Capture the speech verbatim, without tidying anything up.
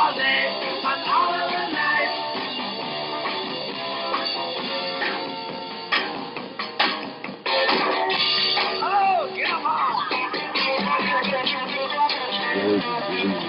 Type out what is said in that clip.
all day and all of the night. Oh, get 'em on!